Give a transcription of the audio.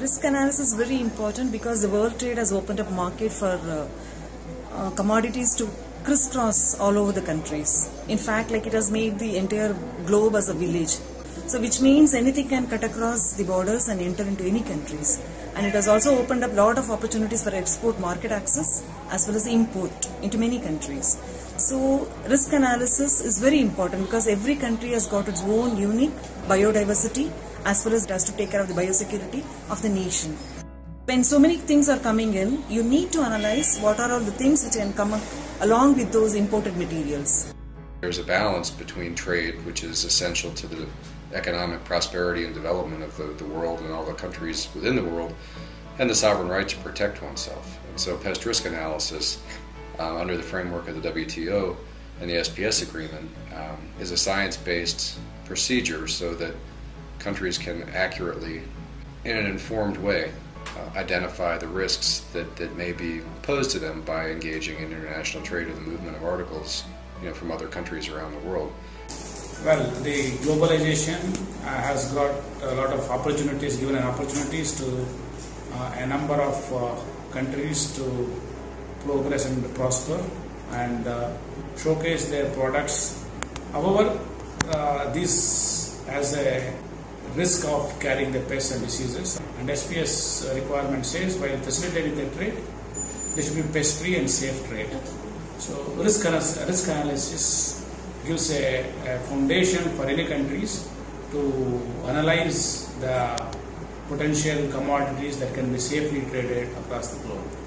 Risk analysis is very important because the world trade has opened up market for commodities to crisscross all over the countries. In fact, like it has made the entire globe as a village. So which means anything can cut across the borders and enter into any countries. And it has also opened up a lot of opportunities for export market access as well as import into many countries. So risk analysis is very important because every country has got its own unique biodiversity as well as it has to take care of the biosecurity of the nation. When so many things are coming in, you need to analyze what are all the things which can come along with those imported materials. There's a balance between trade, which is essential to the economic prosperity and development of the world and all the countries within the world, and the sovereign right to protect oneself. And so pest risk analysis under the framework of the WTO and the SPS agreement is a science-based procedure so that countries can accurately, in an informed way, identify the risks that may be posed to them by engaging in international trade or the movement of articles from other countries around the world. Well, the globalization has got a lot of opportunities, given opportunities to a number of countries to progress and prosper and showcase their products. However, this has a risk of carrying the pests and diseases, and SPS requirement says while facilitating the trade, there should be pest-free and safe trade. So risk analysis gives a foundation for any countries to analyze the potential commodities that can be safely traded across the globe.